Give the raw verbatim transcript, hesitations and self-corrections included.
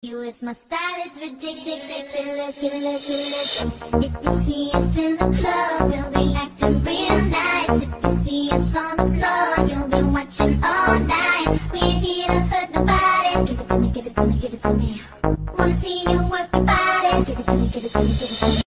You is my style, it's ridiculous, ridiculous. If you see us in the club, we'll be acting real nice. If you see us on the floor, you'll be watching all night. We ain't here to hurt nobody. So give it to me, give it to me, give it to me. Wanna see you work your body. So give it to me, give it to me, give it to me.